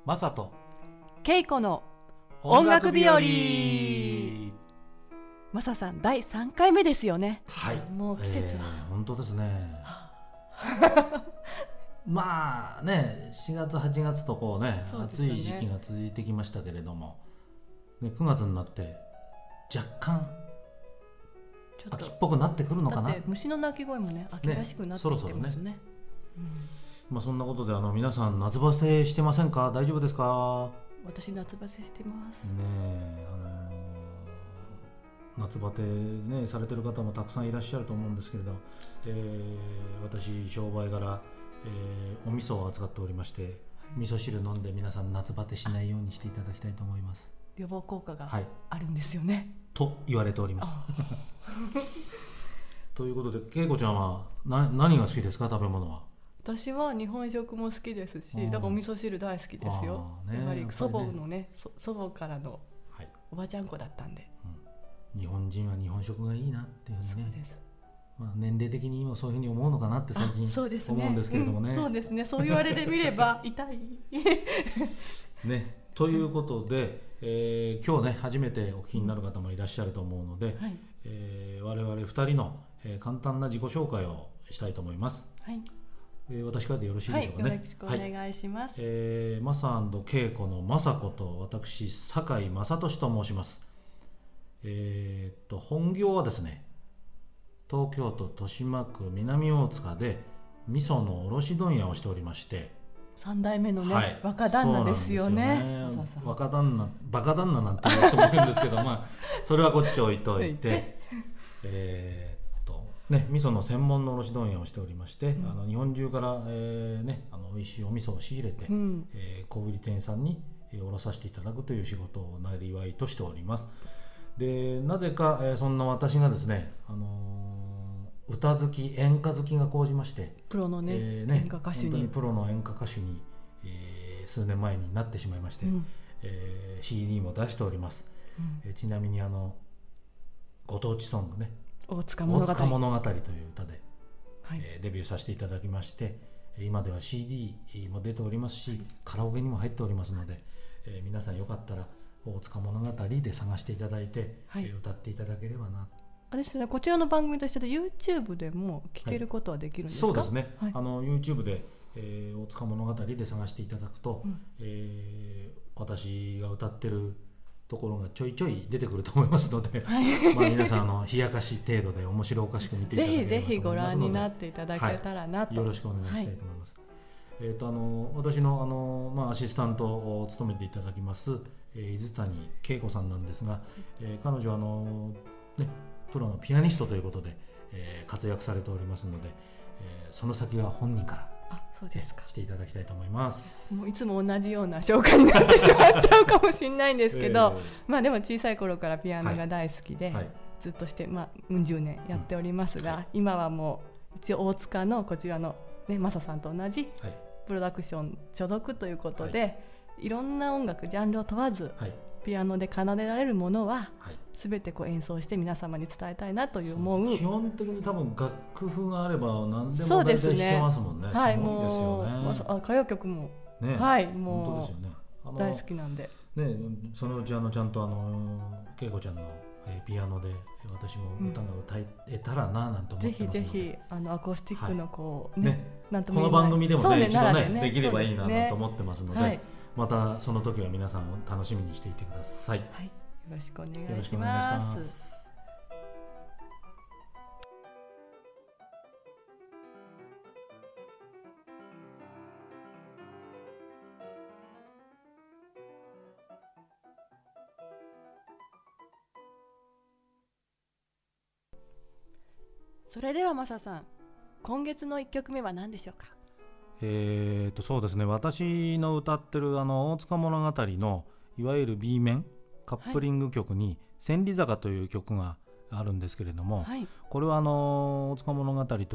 マサとケイコの音楽日和。マサさん第3回目ですよね。 はい、 もう季節は、 本当ですねまあね、4月8月とこうね、暑い時期が続いてきましたけれども、ね、9月になって若干秋っぽくなってくるのかな。 だって虫の鳴き声もね、秋らしくなってきてますね。そろそろね、 まあ、そんなことで皆さん夏バテしてませんか？大丈夫ですか？ 私夏バテしてますね。夏バテ、ね、されてる方もたくさんいらっしゃると思うんですけれど、私商売柄、お味噌を扱っておりまして、味噌汁飲んで皆さん夏バテしないようにしていただきたいと思います。 予防効果があるんですよね、 と言われておりますということで、恵子ちゃんは何が好きですか？食べ物は。 私は日本食も好きですし、だからお味噌汁大好きですよ。やはり祖母のね、祖母からのおばちゃん子だったんで、 日本人は日本食がいいなっていうふうにね。 そうです。 年齢的に今そういうふうに思うのかなって最近思うんですけれどもね。 そうですね、そう言われてみれば痛いね。ということで、今日ね初めてお聞きになる方もいらっしゃると思うので、我々2人の、簡単な自己紹介をしたいと思います。私からでよろしいでしょうかね。 よろしくお願いします。 マサ&ケイコのマサこと私酒井正俊と申します。本業はですね、東京都豊島区南大塚で味噌の卸問屋をしておりまして、 3代目のね、若旦那ですよね。 若旦那、バカ旦那なんていう人もいるんですけどまあそれはこっち置いといてね、味噌の専門の卸問屋をしておりまして、日本中から、美味しいお味噌を仕入れて、小売店さんに卸させていただくという仕事をなりわいとしております。で、なぜか、そんな私がですね、歌好き、演歌好きが高じまして、 プロのね、演歌歌手に、 本当にプロの演歌歌手に、数年前になってしまいまして、CD も出しております。ちなみにご当地ソングね、大塚物語という歌で、デビューさせていただきまして、今では CD も出ておりますし、カラオケにも入っておりますので、皆さんよかったら大塚物語で探していただいて、歌っていただければな。 あれですね、こちらの番組としてで YouTube でも聴けることはできるんですか？ そうですね、YouTube で、大塚物語で探していただくと、私が歌ってるところがちょいちょい出てくると思いますので、皆さん冷やかし程度で面白おかしく見ていただければと思いますので、 ぜひご覧になっていただけたらなと、 よろしくお願いしたいと思います。私の、アシスタントを務めていただきます、伊豆谷恵子さんなんですが、彼女はプロのピアニストということで、活躍されておりますので、その先は本人からそうですか、 していただきたいと思います。 もういつも同じような紹介になってしまっちゃうかもしれないんですけど、でも小さい頃からピアノが大好きで、ずっとして、うん十年やっておりますが、今はもう一応大塚のこちらの、マサさんと同じプロダクション所属ということで、いろんな音楽ジャンルを問わず、ピアノで奏でられるものは、全て演奏して皆様に伝えたいなという思う。 基本的に多分楽譜があれば何でも大体弾けますもんね。すごいですよね。 歌謡曲も、もう大好きなんで、 そのうちちゃんと恵子ちゃんのピアノで私も歌が歌えたらななんて思ってますので、 ぜひアコースティックのこの番組でもね、一度ねできればいいなと思ってますので、またその時は皆さんを楽しみにしていてください。 よろしくお願いします。それではマサさん、今月の1曲目は何でしょうか？ そうですね、私の歌ってる大塚物語のいわゆる B 面カップリング曲に千里坂という曲があるんですけれども、これは大塚物語と違って、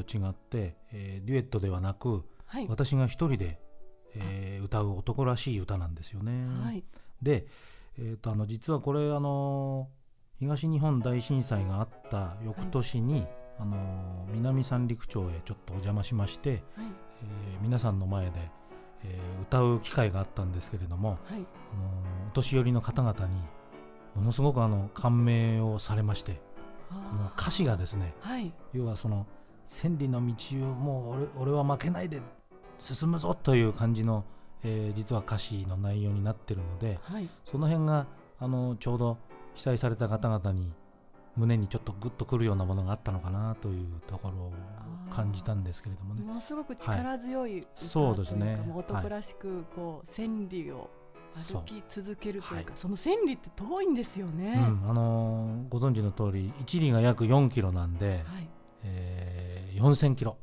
デュエットではなく、私が一人で、歌う男らしい歌なんですよね。で、実はこれ東日本大震災があった翌年に、南三陸町へちょっとお邪魔しまして、皆さんの前で、 歌う機会があったんですけれども、お年寄りの方々にものすごく感銘をされまして、この歌詞がですね、要はその千里の道をもう俺は負けないで進むぞという感じの、実は歌詞の内容になっているので、その辺がちょうど被災された方々に胸にちょっとグッとくるようなものがあったのかなというところを感じたんですけれどもね。 ものすごく力強い歌というか、 そうですね、 男らしくこう千里を歩き続けるというか、その千里って遠いんですよね。 ご存知の通り1里が約4キロなんで、4000キロ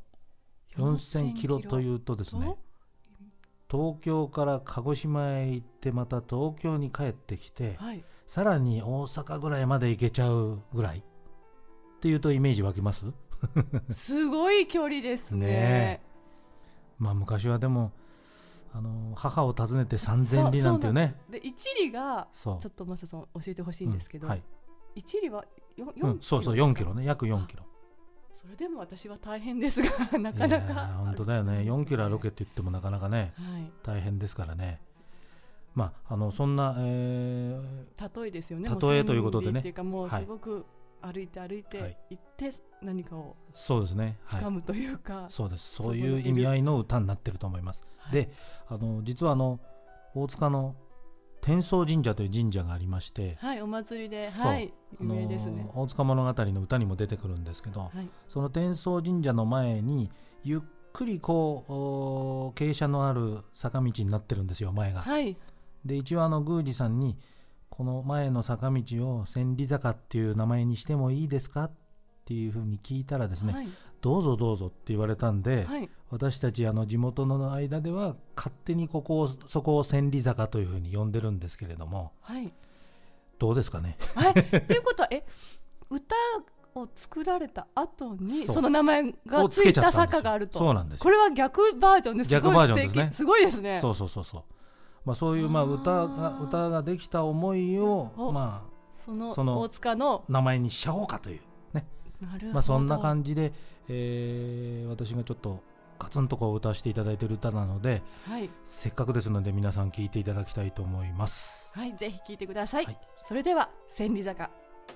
4000キロというとですね、東京から鹿児島へ行ってまた東京に帰ってきて、さらに大阪ぐらいまで行けちゃうぐらいっていうとイメージ湧きますすごい距離ですね。 昔はでも母を訪ねて3000里なんていうね。 で1里がちょっとマサさん教えてほしいんですけど、1里は4キロ、 そう4キロね、約4キロ。 それでも私は大変ですがなかなか本当だよね。4キロ歩けって言ってもなかなかね、大変ですからね。そんな、例えですよね。 例えということでね、 っていうかもうすごく歩いて行って何かをそうですね、 掴むというか、 そうです。そういう意味合いの歌になってると思います。で、実は大塚の天宗神社という神社がありまして、 お祭りで有名ですね。 大塚物語の歌にも出てくるんですけど、その天宗神社の前にゆっくりこう傾斜のある坂道になってるんですよ、前が。で一応宮司さんにこの前の坂道を千里坂っていう名前にしてもいいですかっていうふうに聞いたらですね、どうぞどうぞって言われたんで、私たち地元の間では勝手にそこを千里坂というふうに呼んでるんですけれども、どうですかね。 ということは歌を作られた後にその名前がついた坂があると。 そうなんです。 これは逆バージョンです。 逆バージョンですね。 すごいですね。 そうそういう歌ができた思いをその大塚の名前にしちゃおうかというね。そんな感じで、私がちょっとガツンと歌わせていただいている歌なので、せっかくですので皆さん聴いていただきたいと思います。 ぜひ聴いてください。それでは千里坂。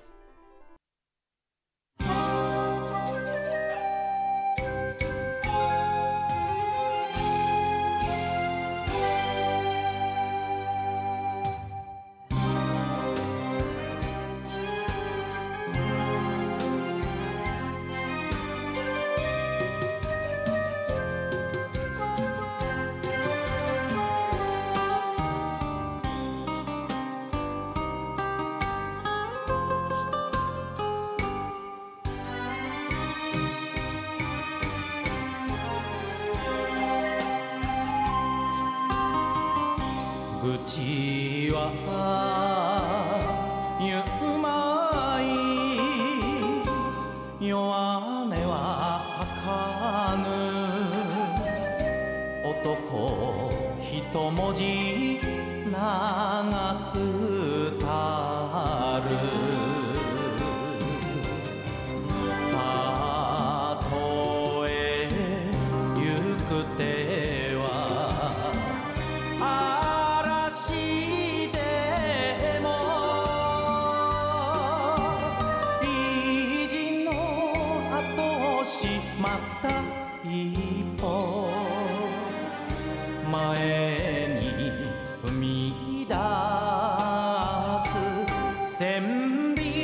口はゆまい弱音は吐かぬ男一文字流すたるたとえ行く手はまた一歩前に踏み出す千里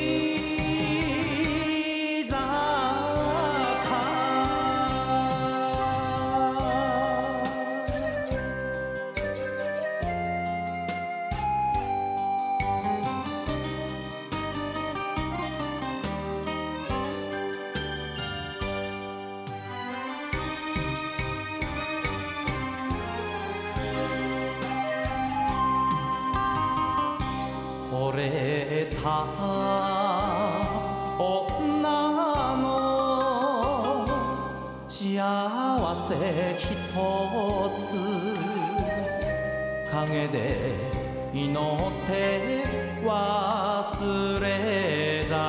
惚れた女の幸せひとつ陰で祈って忘れ酒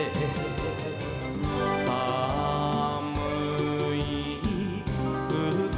寒い冬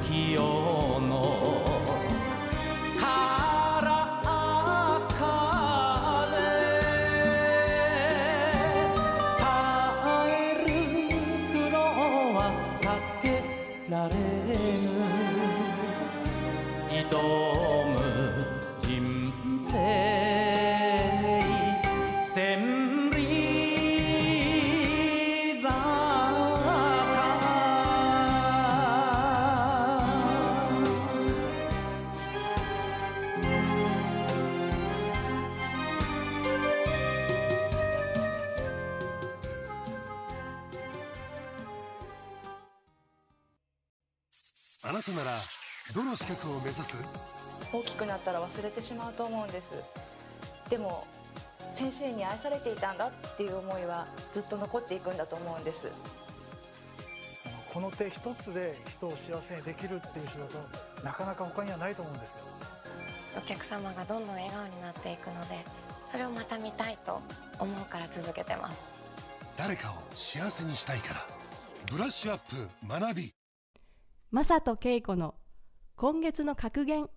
あなたならどの資格を目指す？ 大きくなったら忘れてしまうと思うんです。でも先生に愛されていたんだっていう思いはずっと残っていくんだと思うんです。 この手一つで人を幸せにできるっていう仕事、なかなか他にはないと思うんですよ。 お客様がどんどん笑顔になっていくので、それをまた見たいと思うから続けてます。 誰かを幸せにしたいから、ブラッシュアップ学び。 マサとケイコの今月の格言。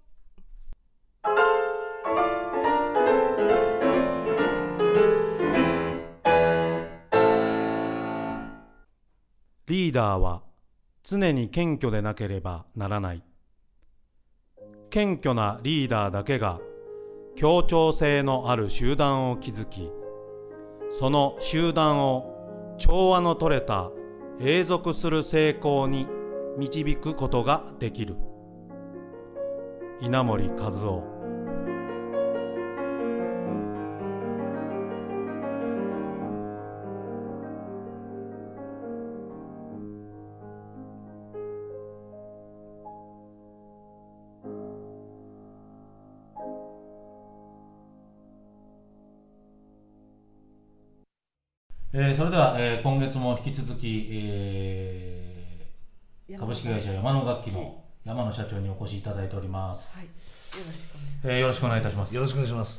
リーダーは常に謙虚でなければならない。謙虚なリーダーだけが協調性のある集団を築き、その集団を調和の取れた永続する成功に導くことができる。稲盛和夫。それでは、今月も引き続き、株式会社山野楽器の山野社長にお越しいただいております。はい、よろしくお願いいたします。 よろしくお願いします。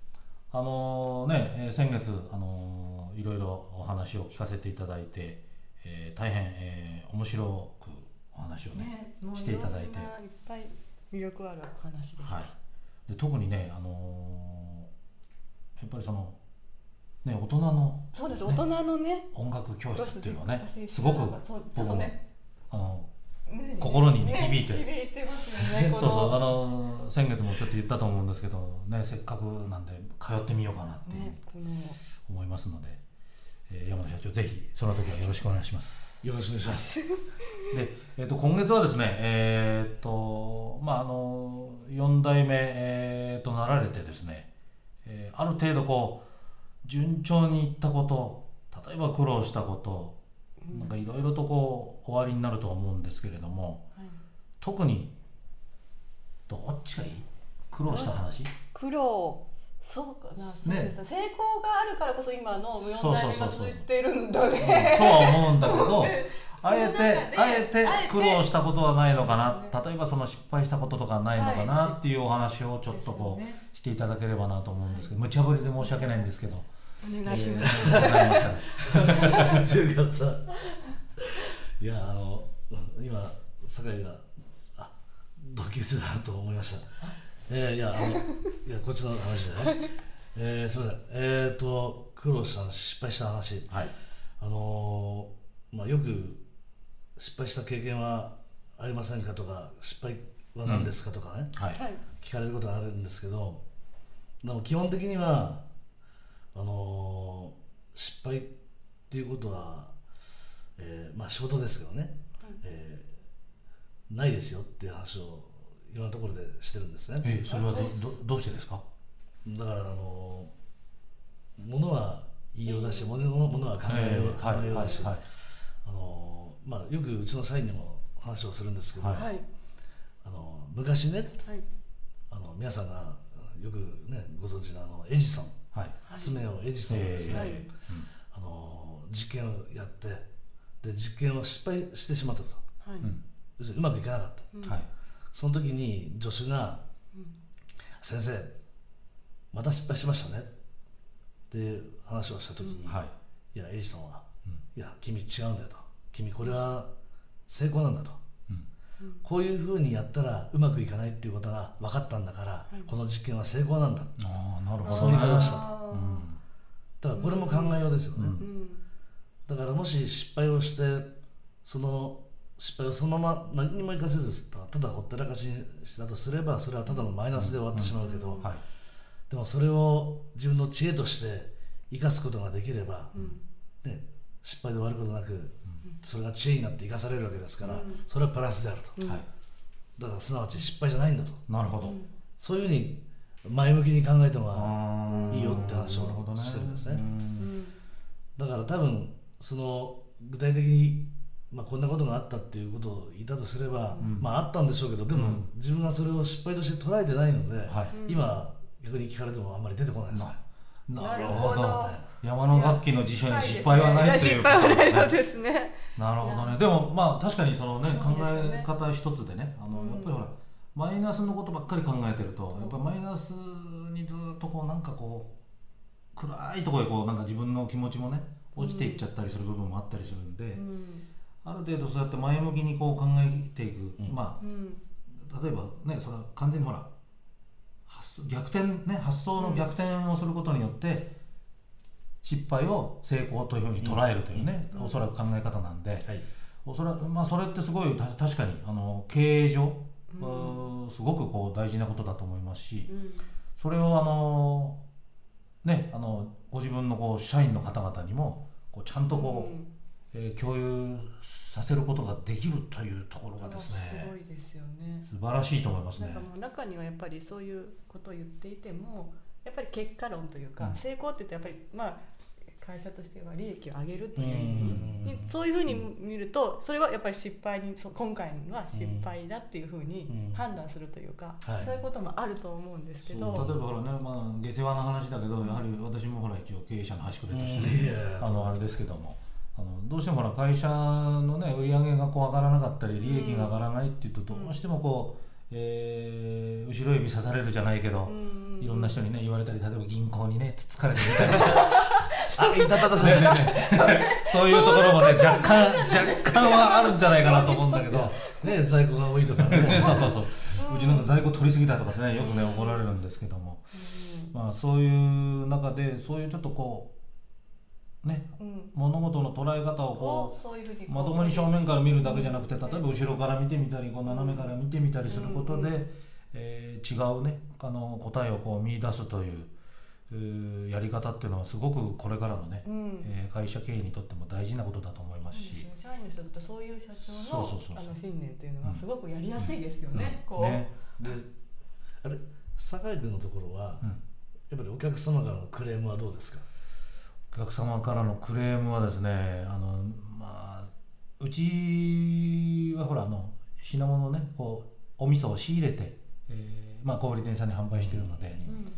先月いろいろお話を聞かせていただいて、大変、面白くお話をねしていただいて、 いっぱい魅力あるお話でした。 はい、で特にね、やっぱりそのね、大人の、 そうです、大人のね音楽教室っていうのはね、すごく僕も心にね響いてますよね。 そうそう、先月もちょっと言ったと思うんですけどね、せっかくなんで通ってみようかなって思いますので、山野社長ぜひその時はよろしくお願いします。 よろしくお願いします。 で、今月はですね、4代目、となられてですね、ある程度こう順調にいったこと、例えば苦労したこと、なんかいろいろとこう終わりになると思うんですけれども、はい、特にどっちがいい？苦労した話？ 苦労、そうかな、そうですね。成功があるからこそ今の4代目が続いてるんだね。 とは思うんだけど、あえて苦労したことはないのかな、例えばその失敗したこととかないのかなっていうお話をちょっとこうしていただければなと思うんですけど、無茶ぶりで申し訳ないんですけど。 お願いします。 っていうかさ、いや今酒井が同級生だと思いました。いやこっちの話でね。すみません。苦労した失敗した話。はい。よく失敗した経験はありませんかとか、失敗は何ですかとかね、聞かれることがあるんですけど、でも基本的には失敗っていうことは、仕事ですけどね、ないですよっていう話をいろんなところでしてるんですね。 それはどうしてですか？ だから物は言いようだし、物は考えようだし、よくうちの社員にも話をするんですけど、昔ね、皆さんがよくねご存知のエジソン、発明王エジソンがですね、実験をやって、で実験を失敗してしまったと、要するにうまくいかなかった、その時に助手が、先生また失敗しましたねっていう話をした時に、いやエジソンは、いや君違うんだよと、君これは成功なんだと、こういうふうにやったらうまくいかないっていうことが分かったんだから、この実験は成功なんだ、そういう言い方をしたと、だからこれも考えようですよね、だからもし失敗をして、その失敗をそのまま何にも生かせずただほったらかしにしたとすれば、それはただのマイナスで終わってしまうけど、でもそれを自分の知恵として生かすことができれば、失敗で終わることなく、それが知恵になって生かされるわけですから、それはプラスであると、だからすなわち失敗じゃないんだと、 なるほど、 そういうふうに前向きに考えてもいいよって話をしてるんですね。だから多分その具体的にこんなことがあったっていうことを言ったとすれば、あったんでしょうけど、でも自分がそれを失敗として捉えてないので、今逆に聞かれてもあんまり出てこないです。 なるほど。山の楽器の辞書に失敗はないということですね。なるほどね。でも確かにそのね、考え方一つでね、やっぱりほらマイナスのことばっかり考えてると、やっぱりマイナスにずっとこうなんかこう暗いところへこうなんか自分の気持ちもね落ちていっちゃったりする部分もあったりするんで、ある程度そうやって前向きにこう考えていく、例えばね、それは完全にほら逆転ね、発想の逆転をすることによって失敗を成功というふうに捉えるというね、おそらく考え方なんで、おそらくそれってすごい確かに経営上、すごくこう大事なことだと思いますし、それをご自分のこう社員の方々にもこうちゃんとこう、共有させることができるというところがですね、 すごいですよね。 素晴らしいと思いますね。 なんかもう中にはやっぱりそういうことを言っていても、やっぱり結果論というか、成功って言うとやっぱり会社としては利益を上げるという、そういうふうに見ると、それはやっぱり失敗に、今回は失敗だっていうふうに判断するというか、そういうこともあると思うんですけど、 例えばほらね、下世話な話だけど、やはり私もほら一応経営者の端くれとしてあれですけども、どうしてもほら会社のね売り上げがこう上がらなかったり利益が上がらないっていうと、どうしてもこう、後ろ指刺されるじゃないけど、いろんな人にね言われたり、例えば銀行にねつつかれてみたりそういうところもね若干はあるんじゃないかなと思うんだけどね、在庫が多いとかねそううちなんか在庫取りすぎたとかね、よくね怒られるんですけども、そういう中でそういうちょっとこうね、物事の捉え方をこうまともに正面から見るだけじゃなくて、例えば後ろから見てみたり、こう斜めから見てみたりすることで、違うね答えをこう見出すというやり方っていうのはすごくこれからのね、会社経営にとっても大事なことだと思いますし、 社員の人とそういう社長の信念というのはすごくやりやすいですよね。 であれ酒井君のところは、やっぱりお客様からのクレームはどうですか？ お客様からのクレームはですね、うちはほら品物ね、こうお味噌を仕入れて、小売店さんに販売しているので、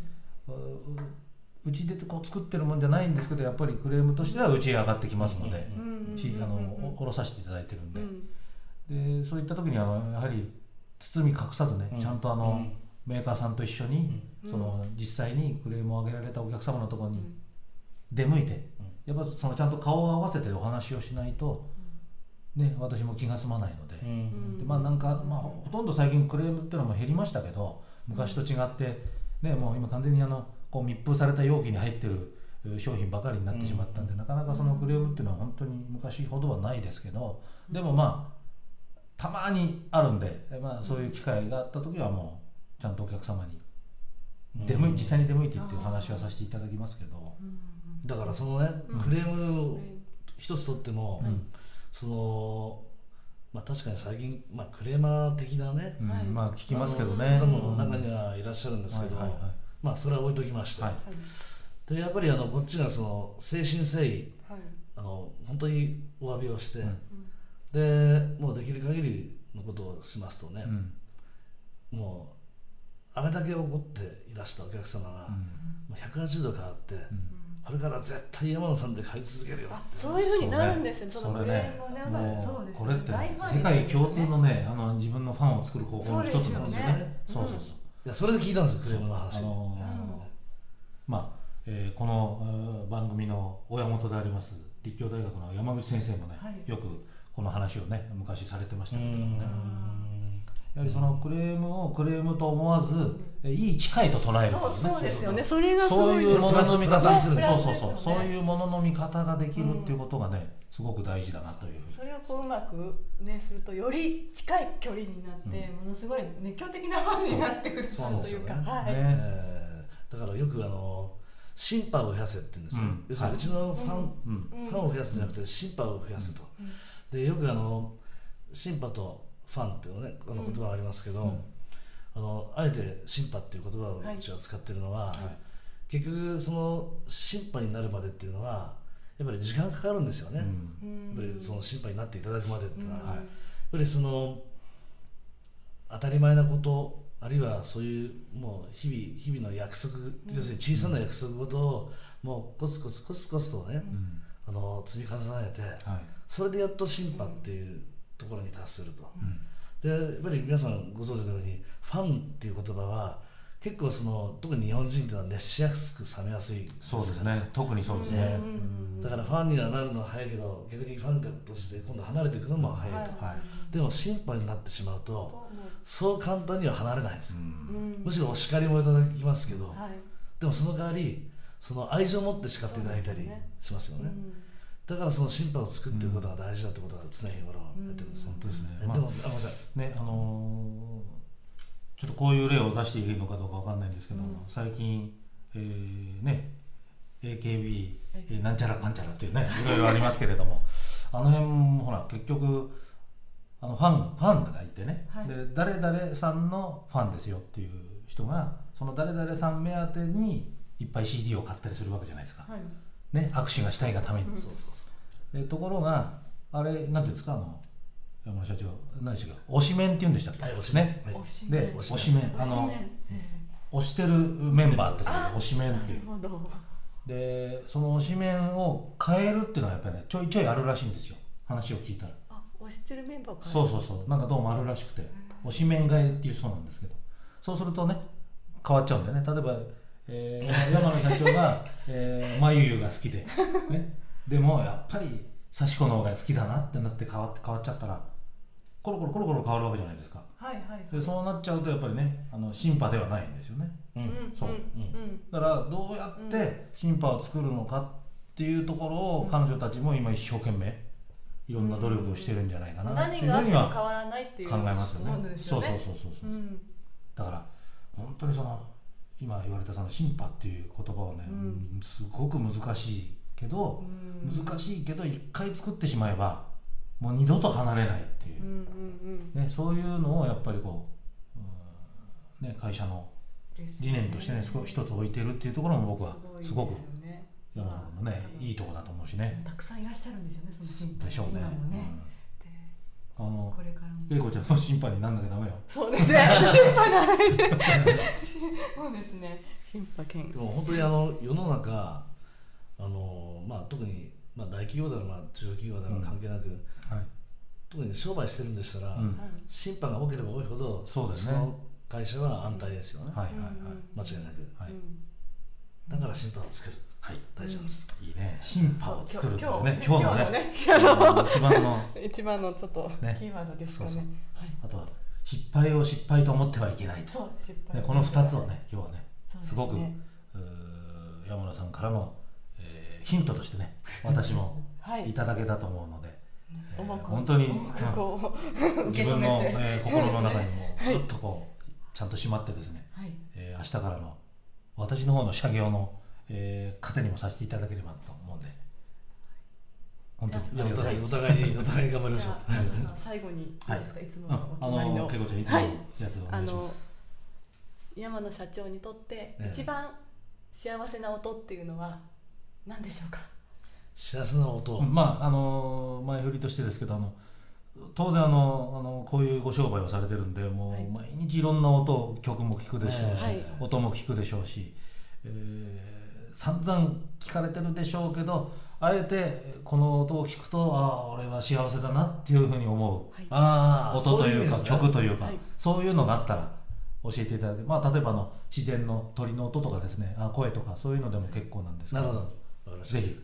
うちでこう作ってるもんじゃないんですけど、やっぱりクレームとしてはうちへ上がってきますので、おろさせていただいてるんで、でそういった時にやはり包み隠さずね、ちゃんとメーカーさんと一緒に、実際にクレームを上げられたお客様のところに出向いて、やっぱちゃんと顔を合わせてお話をしないと、私も気が済まないので、ほとんど最近クレームっていうのも減りましたけど、昔と違って、もう今完全にこう密封された容器に入ってる商品ばかりになってしまったんで、なかなかそのクレームっていうのは本当に昔ほどはないですけど、でもたまにあるんで、そういう機会があった時はもうちゃんとお客様に実際に出向いてっていう話はさせていただきますけど、 だからそのね、クレームを一つとっても、確かに最近、クレーマー的なね、 聞きますけどね、 方も中にはいらっしゃるんですけど、それは置いときまして、でやっぱりこっちがその誠心誠意、本当にお詫びをして、でもうできる限りのことをしますとね、もうあれだけ怒っていらしたお客様が、180度変わって、これから絶対山野さんで買い続けるよって、 そういうふうになるんですよ。 それね、これって世界共通のね、自分のファンを作る方法の一つなんですね。 いや、それで聞いたんですよ、クレームの話。 この番組の親元であります立教大学の山口先生もね、よくこの話をね昔されてましたけれどもね、やはりそのクレームをクレームと思わず、いい機会と捉える。 そうですよね。それがそういうものの見方にする。そういうものの見方ができるっていうことがね、すごく大事だなという。 それをこううまくねするとより近い距離になって、ものすごい熱狂的なファンになってくるというか。 だからよくシンパを増やせって言うんですよ。要するにうちのファンを増やすんじゃなくてシンパを増やせと。でよくシンパとファンっていうね言葉がありますけど、あえてシンパっていう言葉をうちは使ってるのは、結局そのシンパになるまでっていうのはやっぱり時間かかるんですよね、やっぱりその審判になっていただくまでっていうのは、やっぱりその当たり前なこと、あるいはそういうもう日々の約束、要するに小さな約束事をもうコツコツコツコツとね、積み重ねて、それでやっと審判っていうところに達すると、でやっぱり皆さんご存知のようにファンっていう言葉は結構その特に日本人っていうのは熱しやすく冷めやすいです。 そうですね、特にそうですね、 だからファンにはなるのは早いけど逆にファンとして今度離れていくのも早いと、でも審判になってしまうとそう簡単には離れないんですよ、むしろお叱りもいただきますけど、でもその代わりその愛情を持って叱っていただいたりしますよね。だからその審判を作っていくことが大事だということは常日頃やってるんです。 本当ですね。 でもごめんなさいね、ちょっとこういう例を出していいのかどうかわかんないんですけど、最近、ね、AKB なんちゃらかんちゃらっていうね、いろいろありますけれども、あの辺もほら結局ファンがいてね、で誰々さんのファンですよっていう人がその誰々さん目当てにいっぱい CD を買ったりするわけじゃないですか、ね、握手がしたいがために。でところがあれなんていうんですか、山野社長何でしたっけ、推しメンって言うんでしたっけ、推しね、で推しメン、推してるメンバーってことで推しメンっていう。でその推しメンを変えるっていうのはやっぱりねちょいちょいあるらしいんですよ、話を聞いたら。 推してるメンバーを変える、そうなんかどうもあるらしくて、推しメン変えっていうそうなんですけど、そうするとね変わっちゃうんだよね。例えば、山野社長がまゆゆが好きで、ね、でもやっぱり幸子の方が好きだなってなって変わっちゃったらコロコロ変わるわけじゃないですか。でそうなっちゃうとやっぱりね審判ではないんですよね。だからどうやって審判を作るのかっていうところを彼女たちも今一生懸命いろんな努力をしてるんじゃないかなっていうふうには考えますよね。そうだから本当にその今言われたその審判っていう言葉はね、すごく難しいけど一回作ってしまえばもう二度と離れないっていう、ね、そういうのをやっぱりこう、ね、会社の理念としてね一つ置いてるっていうところも僕はすごく山野君のねいいところだと思うしね。 たくさんいらっしゃるんですよね、その審判でしょうね。 これからも恵子ちゃんも審判になんなきゃダメよ。 そうですね、審判なんでそうですね、審判権。 でも本当に世の中特に大企業だろう中小企業だろう関係なく、特に商売してるんでしたら、審判が多ければ多いほどその会社は安泰ですよね、間違いなく、だから審判を作る、大事なんです。 いいね、審判を作るというね、 今日のね一番のちょっとキーワードですかね。 あとは失敗を失敗と思ってはいけないと、この2つをね今日はねすごく山野さんからのヒントとしてね私もいただけたと思うので、本当に自分の心の中にもぐっとこうちゃんとしまってですね、明日からの私の方の社業の糧にもさせていただければと思うんで、本当にお互い頑張りましょう。 最後にいいですか、いつものお決まりの恵子ちゃんいつものやつをお願いします。 山野社長にとって一番幸せな音っていうのは何でしょうか。 幸せな音、 前振りとしてですけど当然こういうご商売をされてるんでもう毎日いろんな音曲も聴くでしょうし、音も聴くでしょうし、散々聞かれてるでしょうけど、あえてこの音を聞くと俺は幸せだなっていうふうに思う、音というか曲というか、そういうのがあったら教えていただいて、例えば自然の鳥の音とかですね、声とかそういうのでも結構なんですけど。なるほど、ぜひ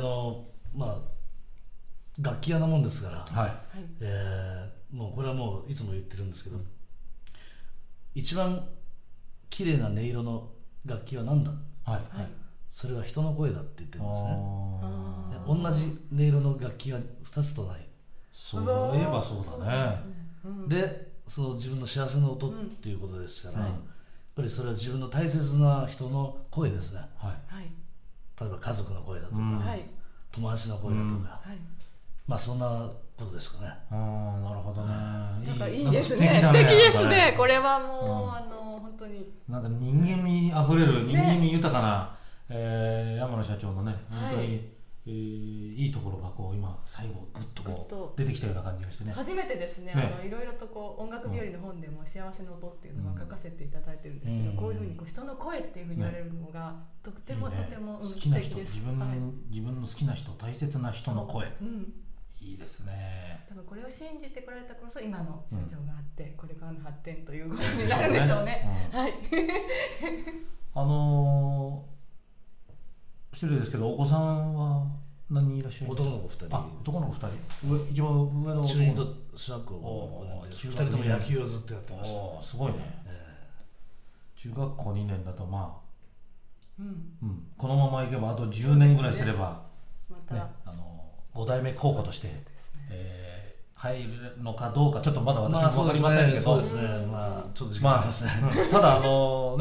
楽器屋なもんですから、もうこれはもういつも言ってるんですけど、一番綺麗な音色の楽器は何だ、それは人の声だって言ってるんですね。同じ音色の楽器は2つとない。 そういえばそうだね。 でその自分の幸せな音っていうことでしたら、やっぱりそれは自分の大切な人の声ですね。例えば家族の声だとか、友達の声だとか、そんなことですかね。 なるほどね。 なんかいいですね。素敵ですね。これはもう本当になんか人間味あふれる、人間味豊かな山野社長のね、本当にいいところがこう今最後グッとこう出てきたような感じがしてね。 初めてですね。いろいろとこう音楽日和の本でも幸せの音っていうのが書かせていただいてるんですけど、こういうふうにこう人の声っていうふうに言われるのがとてもとても素敵です。自分の好きな人、大切な人の声、いいですね。 多分これを信じてこられたからこそ今の社長があって、これからの発展ということになるんでしょうね。はい。 失礼ですけど、お子さんは何人いらっしゃいますか？ 男の子2人。 男の子2人。一番上の中2と小学校5年で、2人とも野球をずっとやってました。 すごいね。中学校2年だとまあ、このままいけばあと10年ぐらいすれば、5代目候補として入るのかどうかちょっとまだ私も分かりませんけど、 そうですね。まあちょっと時間ありますね。 ただもう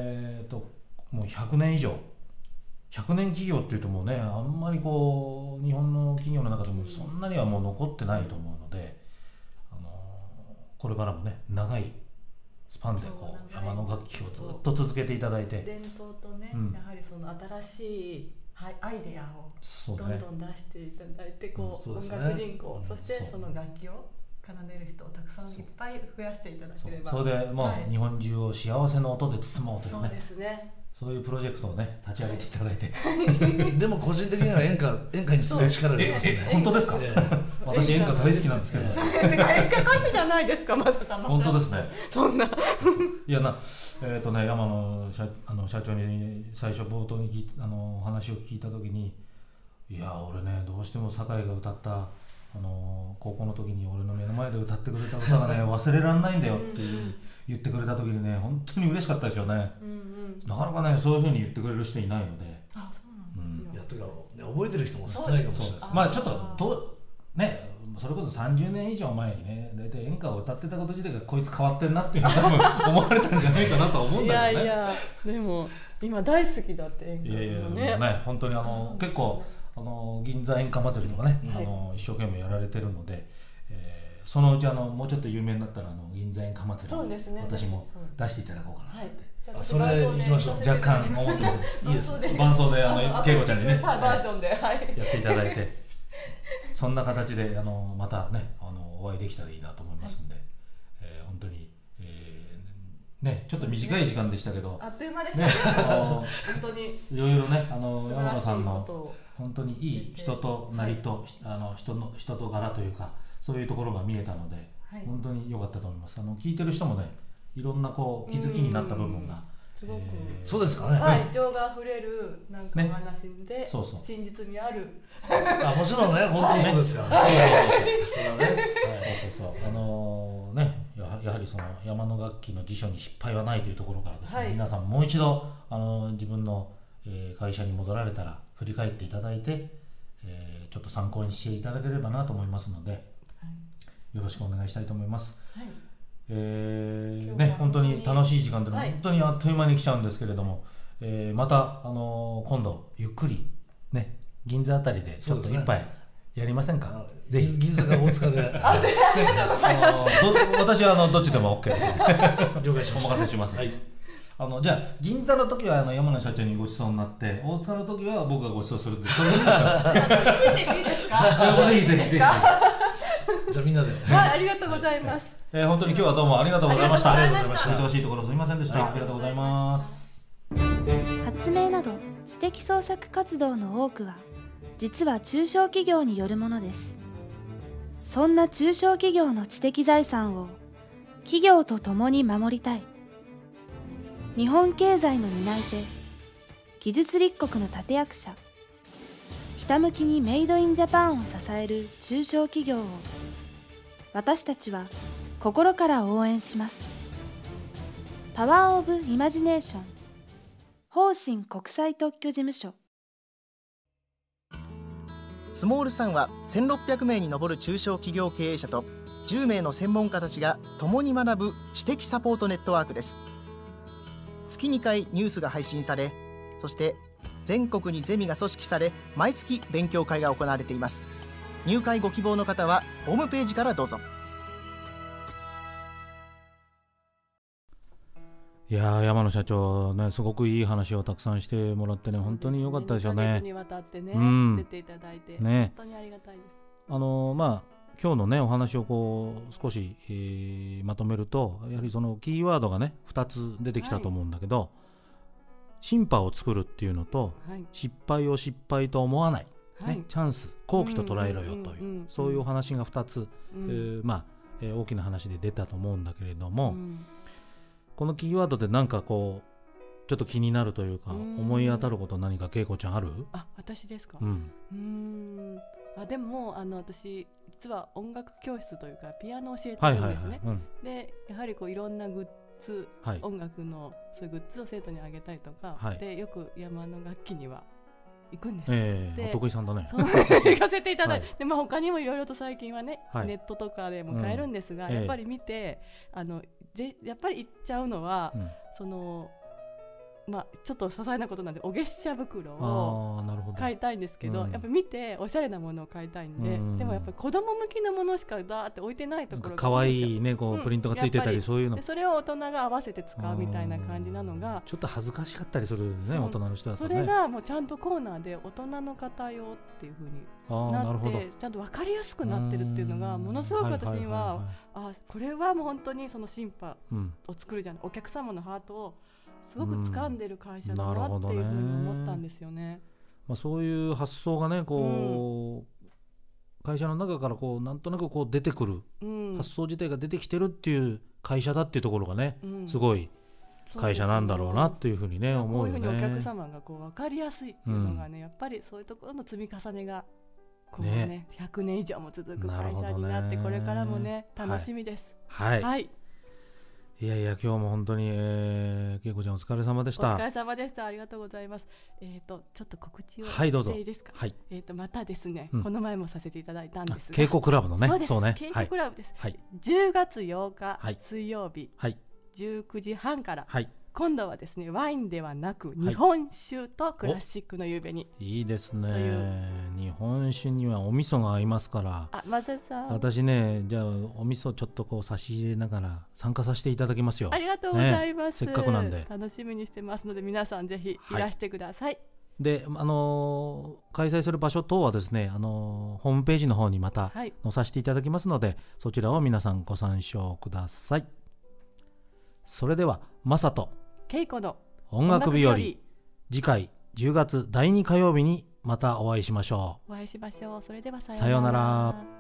100年以上。100年企業っていうともうね、あんまりこう日本の企業の中でもそんなにはもう残ってないと思うので、これからもね長いスパンでこう山の楽器をずっと続けていただいて、 伝統とね、やはりその新しいアイデアをどんどん出していただいて、こう音楽人口、そしてその楽器を奏でる人をたくさんいっぱい増やしていただければ、 それでもう日本中を幸せの音で包もうというね、 そうですね。 そういうプロジェクトをね立ち上げていただいてでも個人的には演歌にすごい力が出ますね。 本当ですか？私演歌大好きなんですけど。 演歌歌手じゃないですか、マサさん。 本当ですね。 そんな。 いや山野社長に最初冒頭にお話を聞いた時に、いや俺ねどうしても酒井が歌った高校の時に俺の目の前で歌ってくれた歌がね忘れられないんだよって言ってくれた時にね本当に嬉しかったですよね。なかなかねそういうふうに言ってくれる人いないので。 あ、そうなんですよ。 いやとか覚えてる人も少ないかもしれないです。 まあちょっとねそれこそ30年以上前にね大体演歌を歌ってたこと自体がこいつ変わってんなっていうふうに思われたんじゃないかなと思うんだけどね。 いやでも今大好きだって演歌のね本当に結構銀座演歌祭りとかね、一生懸命やられてるので、そのうちもうちょっと有名になったら銀座演歌祭りに私も出していただこうかなって。 それで行きましょう。 若干思ってます。いいです。伴奏で恵子ちゃんにねバージョンでやっていただいて、そんな形でまたねお会いできたらいいなと思いますんで、本当にねちょっと短い時間でしたけど、 あっという間でしたね。本当にいろいろね山野さんの本当にいい人となりと人と柄というかそういうところが見えたので、本当に良かったと思います。聞いてる人もねいろんなこう気づきになった部分がすごくそうですかね。 はい、情があふれるなんかお話で真実味ある。 もちろんね本当にそうですよね。 そうやはりその山の楽器の辞書に失敗はないというところからですね、皆さんもう一度自分の会社に戻られたら振り返っていただいて、ちょっと参考にしていただければなと思いますので、よろしくお願いしたいと思います。本当に楽しい時間で本当にあっという間に来ちゃうんですけれども、また今度ゆっくりね銀座あたりでちょっと一杯やりませんか？ぜひ銀座か大塚で。 ありがとうございます。 私はどっちでも OK です。 了解しました。 お任せします。じゃあ銀座の時は山野社長にご馳走になって、大塚の時は僕がご馳走するってそれでいいですか？ いいですか？ ぜひぜひぜひ。じゃあみんなで。 はい、ありがとうございます。 本当に今日はどうもありがとうございました。 忙しいところすみませんでした。ありがとうございます。 発明など知的創作活動の多くは実は中小企業によるものです。そんな中小企業の知的財産を企業と共に守りたい。日本経済の担い手、技術立国の立役者、ひたむきにメイドインジャパンを支える中小企業を私たちは心から応援します。パワーオブイマジネーション、方針国際特許事務所。 スモール3は1600名に上る中小企業経営者と10名の専門家たちが共に学ぶ知的サポートネットワークです。月2回ニュースが配信され、そして全国にゼミが組織され、毎月勉強会が行われています。入会ご希望の方はホームページからどうぞ。 いや山野社長ね、すごくいい話をたくさんしてもらってね、本当に良かったですよね。 2ヶ月にわたってね、出ていただいて、本当にありがたいです。 今日のねお話をこう少し、まとめると、やはりそのキーワードがね2つ出てきたと思うんだけど、進歩を作るっていうのと、失敗を失敗と思わない、チャンス好機と捉えろよという、そういうお話が2つ、大きな話で出たと思うんだけれども、このキーワードでなんかこうちょっと気になるというか、思い当たること何か恵子ちゃんある？ 私ですか？でも私実は音楽教室というかピアノを教えてるんですね。でやはりこういろんなグッズ、音楽のそういうグッズを生徒にあげたりとか、でよく山の楽器には行くんです。 お得意さんだね。 行かせていただいて、で他にもいろいろと最近はね、ネットとかでも買えるんですが、やっぱり見てやっぱり言っちゃうのは、そのちょっと些細なことなんでお月謝袋を買いたいんですけど、やっぱり見ておしゃれなものを買いたいんで、でもやっぱり子供向きのものしかだーって置いてないところが可愛いね、こうプリントがついてたり、そういうのでそれを大人が合わせて使うみたいな感じなのがちょっと恥ずかしかったりするね、大人の人だとね。 それがもうちゃんとコーナーで大人の方用っていう風になってちゃんと分かりやすくなってるっていうのがものすごく私にはこれはもう本当にその進歩を作るじゃない、お客様のハートをすごく掴んでる会社だなっていうふうに思ったんですよね。 そういう発想がねこう、会社の中からこうなんとなくこう出てくる、発想自体が出てきてるっていう会社だっていうところがね、すごい会社なんだろうなっていうふうにね思うよね。 こういうふうにお客様がこう分かりやすいっていうのがね、やっぱりそういうところの積み重ねがこうね100年以上も続く会社になって、これからもね楽しみです。いやいや、今日も本当に恵子ちゃんお疲れ様でした。 お疲れ様でした。ありがとうございます。ちょっと告知をしていいですか？またですね、この前もさせていただいたんですが、 稽古クラブのね、 そうです、稽古クラブです。10月8日水曜日19時半から、今度はですねワインではなく日本酒とクラシックの夕べに、 いいですね。日本酒にはお味噌が合いますから、私ね、じゃあお味噌ちょっとこう差し入れながら参加させていただきますよ。 ありがとうございます。 せっかくなんで楽しみにしてますので、皆さんぜひいらしてください。 で、開催する場所等はですね、ホームページの方にまた載させていただきますので、そちらを皆さんご参照ください。それではマサと恵子の音楽日和、次回10月第2火曜日にまたお会いしましょう。 それではさようなら。